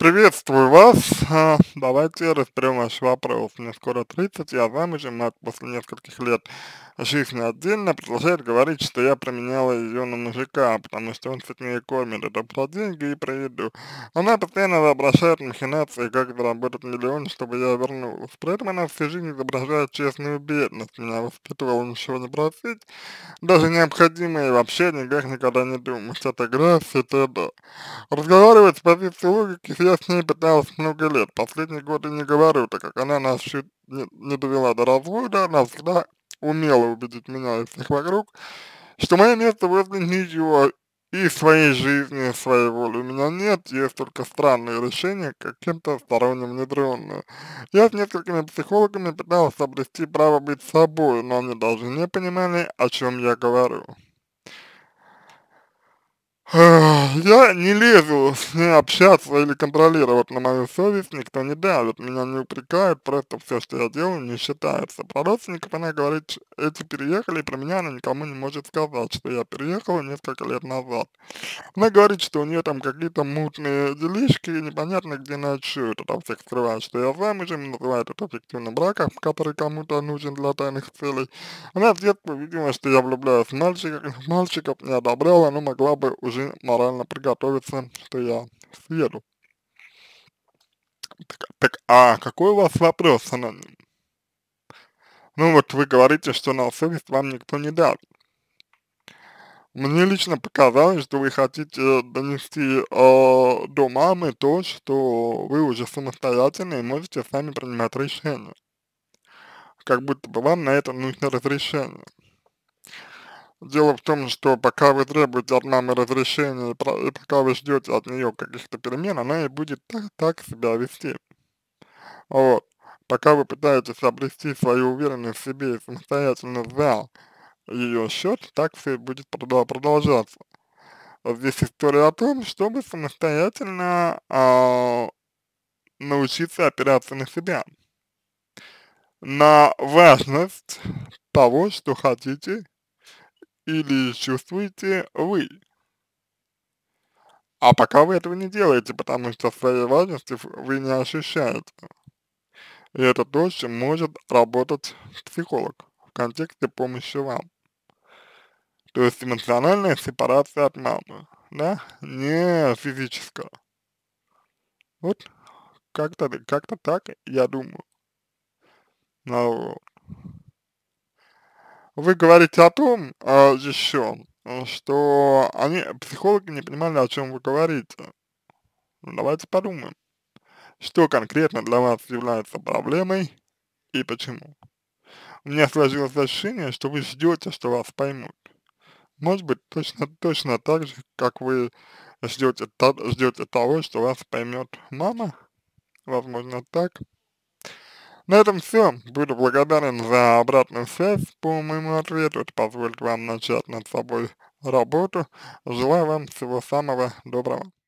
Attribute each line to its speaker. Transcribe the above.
Speaker 1: Приветствую вас. Давайте разберем ваш вопрос. Мне скоро 30, я замужем, мать после нескольких лет жизни отдельно продолжает говорить, что я променяла ее на мужика, потому что он сытнее кормит. Это про деньги и про еду. Она постоянно воображает махинации, как заработать миллион, чтобы я вернулась. При этом она всю жизнь изображает честную бедность. Меня воспитывала ничего не просить, даже необходимое вообще никогда не думать. Это грязь, это. Разговаривать с позиции логики я с ней пыталась много лет. Последние годы не говорю, так как она нас чуть не довела до развода, она всегда умела убедить меня и всех вокруг, что мое место возле нее и своей жизни, и своей воли у меня нет, есть только странные решения, каким-то сторонним внедренные. Я с несколькими психологами пыталась обрести право быть собой, но они даже не понимали, о чем я говорю. Я не лезу с ней общаться или контролировать, на мою совесть никто не давит, меня не упрекают, просто все, что я делаю, не считается. Про родственников она говорит, эти переехали, и про меня она никому не может сказать, что я переехала несколько лет назад. Она говорит, что у нее там какие-то мутные делишки, и непонятно, где начать это всех скрывать, что я замужем, называет это фиктивным браком, который кому-то нужен для тайных целей. Она с детства видела, что я влюбляюсь в мальчиков не одобряла, но могла бы уже морально приготовиться, что я съеду. Так, какой у вас вопрос, аноним? Ну вот вы говорите, что на совесть вам никто не даст. Мне лично показалось, что вы хотите донести до мамы то, что вы уже самостоятельны и можете сами принимать решения. Как будто бы вам на это нужно разрешение. Дело в том, что пока вы требуете от мамы разрешения и пока вы ждете от нее каких-то перемен, она и будет так себя вести. Вот. Пока вы пытаетесь обрести свою уверенность в себе и самостоятельность за ее счет, так все и будет продолжаться. Вот здесь история о том, чтобы самостоятельно научиться опираться на себя, на важность того, что хотите или чувствуете вы. А пока вы этого не делаете, потому что своей важности вы не ощущаете. И это то, с чем может работать психолог в контексте помощи вам. То есть эмоциональная сепарация от мамы, да, не физическая. Вот как-то так, я думаю. Ну, вы говорите о том, еще, что психологи не понимали, о чем вы говорите. Ну, давайте подумаем, что конкретно для вас является проблемой и почему. У меня сложилось ощущение, что вы ждете, что вас поймут. Может быть, точно так же, как вы ждете того, что вас поймет мама. Возможно, так. На этом все. Буду благодарен за обратную связь по моему ответу. Это позволит вам начать над собой работу. Желаю вам всего самого доброго.